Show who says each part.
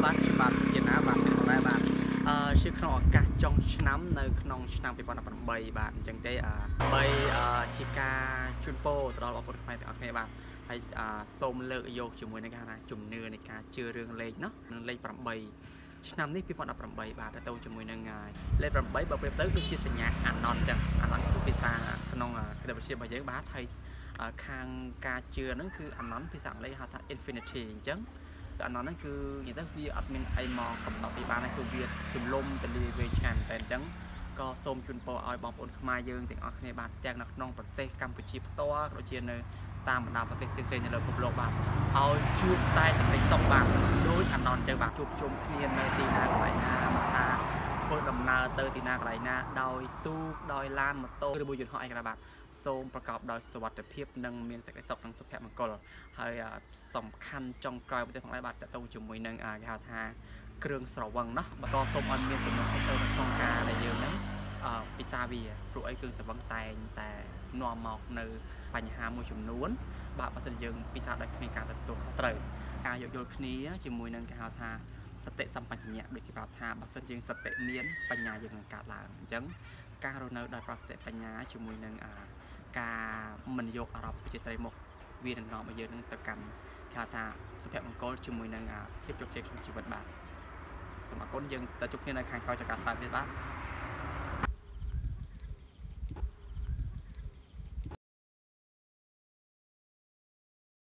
Speaker 1: បានច្បាស់សិនណាបាទបងដែរបាទជាក្នុងឱកាសចុងឆ្នាំនៅក្នុងឆ្នាំ2018បាទអញ្ចឹងទេបីជាការជូនពរទៅដល់បងប្អូនខ្មែរទាំងអស់គ្នាបាទហើយសូមលើកយកជាមួយនឹងគេថាជំនឿនៃការជឿរឿងលេខเนาะនឹងលេខ8ឆ្នាំនេះ2018បាទទៅជាមួយនឹងលេខ8បើប្រៀបទៅដូចជាសញ្ញាអាណន់អញ្ចឹងអាណន់គឺភាសាក្នុងគណិតវិទ្យារបស់យើងបាទហើយខាងការជឿហ្នឹងគឺអាណន់ភាសាអង់គ្លេសហៅថា infinity អញ្ចឹងអាណន់ហ្នឹងគឺនិយាយទៅវាអត់មានអីមកកំណត់ពីបានគឺវាទម្លុំទលាយវែងឆ្ងាយតែអញ្ចឹងក៏សូមជូនពរឲ្យបងប្អូនខ្មែរយើងទាំងអស់គ្នាបាទទាំងនៅក្នុងប្រទេសកម្ពុជាផ្ទាល់ក៏ដូចជានៅតាមបណ្ដាប្រទេសផ្សេងៗនៅលើពិភពលោកបាទឲ្យជួបតែសេចក្តីសុខបាទដោយអាណន់អញ្ចឹងបាទជួបជុំគ្នានៅទីណាកន្លែងណាមកថាធ្វើដំណើរទៅទីណាកន្លែងណាដោយទូកដោយឡានម៉ូតូឬមួយយន្តហោះអីក៏ដោយបាទសូមប្រកបដោយសុវត្ថិភាពនិងមានសេចក្តីសុខនិងសុភមង្គលហើយសំខាន់ចុងក្រោយប្រទេសផងដែរបាទតទៅជាមួយនឹងគេហៅថាគ្រឿងស្រវឹងណាបន្តសូមឲ្យមានទំនុកចិត្តទៅនៅក្នុងការដែលយើងហ្នឹងពិសាវាព្រោះអីគ្រឿងស្រវឹងតែងតែនាំមកនៅបញ្ហាមួយចំនួនបាទបើសិនយើងពិសាដោយគ្មានការទទួលខុសត្រូវការយោគយល់គ្នាជាមួយនឹងគេហៅថាសតិសម្បជញ្ញៈដូចគេប្រាប់ថាបើសិនយើងសតិមានបញ្ញាយើងនឹងកើតឡើងអញ្ចឹងការរស់នៅដោយប្រសតិបញ្ញាជាមួយនឹងការមិនយកអារម្មណ៍ជាត្រីមុខវានឹងនាំឲ្យយើងនឹងទៅកាន់គេហៅថាសុភមង្គលជាមួយនឹងភាពជោគជ័យក្នុងជីវិតបាទសូមអរគុណយើងទៅជួបគ្នានៅខាងក្រោយចការស្ដាប់ទៀតបាទ